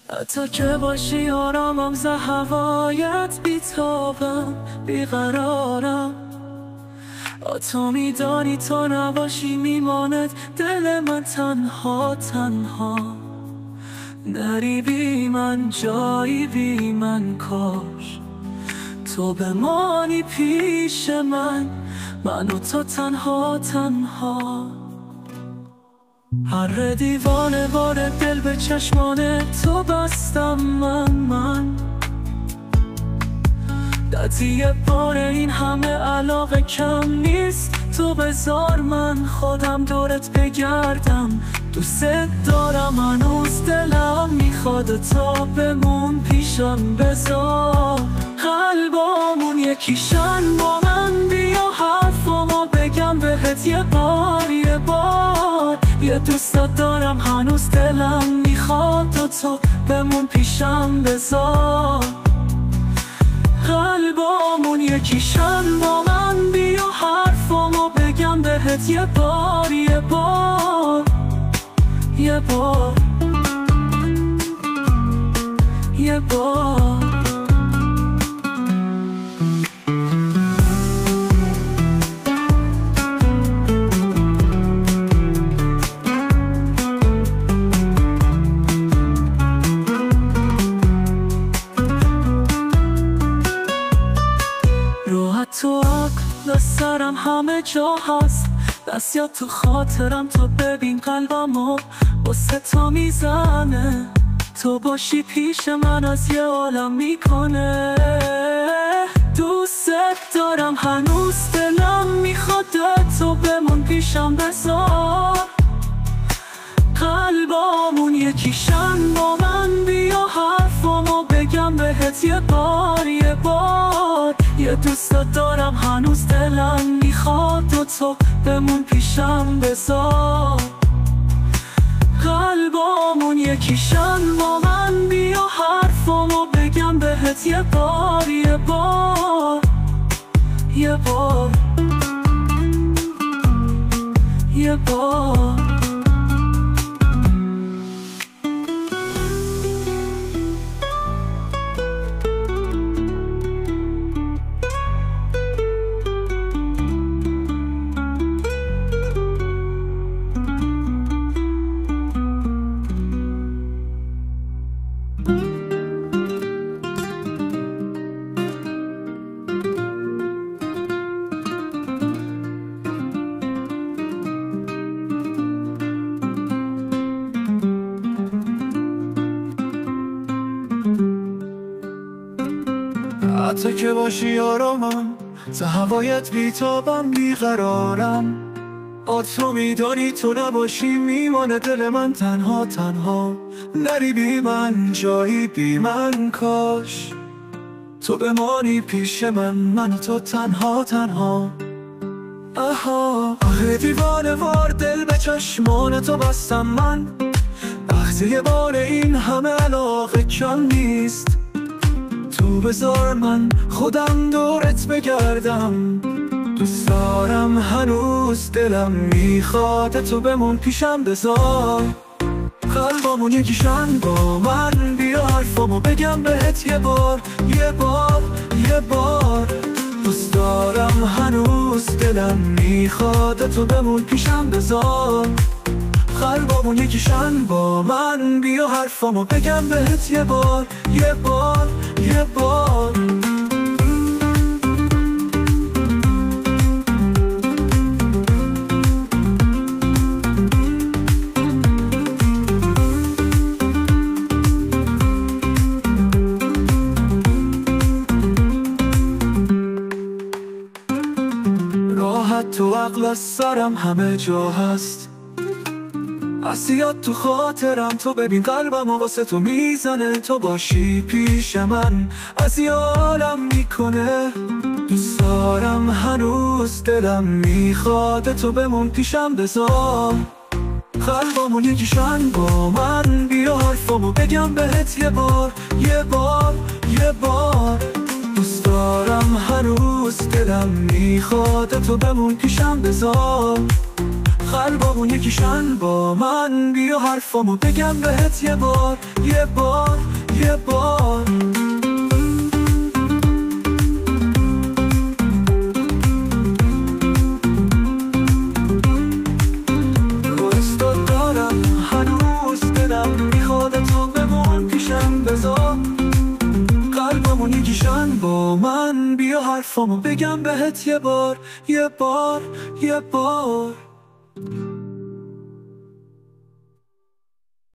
حتی که باشی آرامم، ز هوایت بیتابم، بیقرارم. تو میدانی تو نباشی میماند دل من تنها تنها. نری بی من، جایی بی من، کاش تو بمانی پیش من و تو تنها تنها. هر دیوانه بار دل به چشمان تو بستم من قضیه بار این همه علاقه کم نیست. تو بذار من خودم دورت بگردم، دوست دارم هنوز دلم میخواد تا بمون پیشم. بذار قلبامون یکیشن با من، بیا حرفامو بگم بهت یه بار یه دوست دارم هنوز دلم میخواد تو بمون پیشم. بذار قلبامون یکیشن با من، بیا حرفامو بگم بهت یه بار یه بار یه بار یه بار. تو عقل سرم همه جا هست، دست یا تو خاطرم. تو ببین قلبمو واسه تو میزنه، تو باشی پیش من از یه عالم میکنه. دوست دارم هنوز دلم میخواد تو بمون پیشم. بذار قلبامون یکیشن با من، بیا حرفامو بگم بهت یه بار یه بار. یه دوست دارم هنوز دلم میخواد تو بمون پیشم. بذار قلبامون یکیشن با من، بیا حرفامو بگم بهت یه بار یه بار یه بار یه بار. حتی که باشی آرامم، ز هوایت بیتابم، بیقرارم. تو میدانی تو نباشی میمانه دل من تنها تنها. نری بی من، جایی بی من، کاش تو بمانی پیش من و تو تنها تنها. دیوانه وار دل به چشمان تو بستم من وقتی یه بار این همه علاقه کم نیست. تو بذار من خودم دورت بگردم، دوست دارم هنوز دلم میخواد تو بمون پیشم. بذار قلبامون یکیشن با من، بیا حرفامو بگم بهت یه بار یه بار یه بار. دوست دارم هنوز دلم میخواد تو بمون پیشم. بذار قلبامون یکیشن با من، بیا حرفامو بگم بهت یه بار یه بار یه بار. راحت تو عقل از سرم همه جا هست، عصیات تو خاطرم. تو ببین قلبم واسه تو میزنه، تو باشی پیش من از یه عالم میکنه. دوست دارم هنوز دلم میخواد تو بمون پیشم. بذار قلبامون یکیشن با من، بیا حرفامو بگم بهت یه بار یه بار یه بار. دوست دارم هنوز دلم میخواد تو بمون پیشم. بذار قلبامون یکیشن با من، بیا حرفامو بگم بهت یه بار، یه بار، یه بار. کوهستان دارم هنوز دلم میخواد تو بمون پیشم، بذار قلبامون یکیشن با من، بیا حرفامو بگم بهت یه بار، یه بار، یه بار.